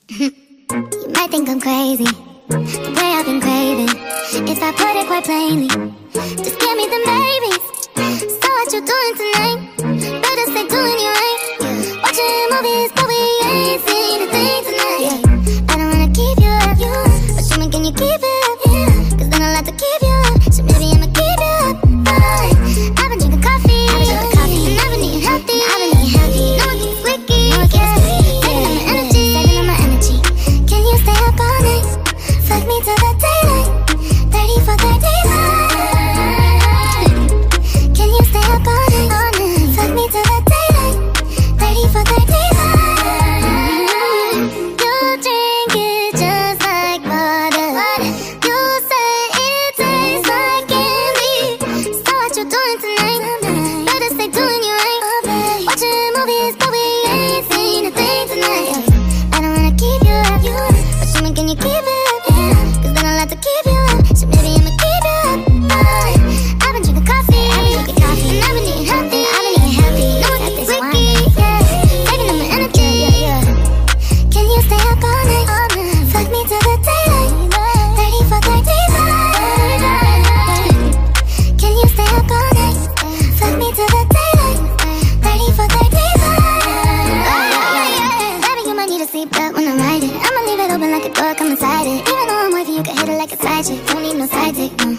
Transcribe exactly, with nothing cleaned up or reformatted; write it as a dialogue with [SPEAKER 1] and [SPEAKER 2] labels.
[SPEAKER 1] You might think I'm crazy, the way I've been craving. If I put it quite plainly, just give me the babies. So what you doing tonight? Better stay doing you right. Watching movies, but we ain't seen a thing tonight. I don't wanna keep you up, but show me, can you keep it up? Cause then I'll have to keep you up, so maybe I'ma keep you up. Fine. I've been drinking coffee, I've been drinking coffee, and I've been eating healthy, I've been eating healthy. No one gets slicky, no one gets slicky. Saving up my energy, saving up my energy. Can you stay up all night? Fuck me till the daylight, thirty for thirty-five. Can you stay up all night? All night. Fuck me till the daylight, thirty for thirty-five. You drink it just like water. You say it tastes like candy. So what you doing tonight? Better stay doing you right. Watching movies, but we ain't seen a thing tonight. I don't wanna keep you up, but show me, can you keep it up? Cause then I'll have to keep you up, so maybe I'ma keep you up. Fine. I've been drinking coffee, I've been drinking coffee, and I've been eating healthy, I've been eating healthy. No one gets slicky, yeah. Saving up my energy, yeah, yeah. Can you stay up all night? All night. Fuck me till the daylight, thirty for thirty-five. Can you stay up all night? Fuck me till the daylight, thirty for thirty-five. Baby, you might need a seatbelt when I'm riding. I'ma leave it open like a door, come inside it. Even though I'm wavy, you can hit it like a side chick. Don't need no side dick, no.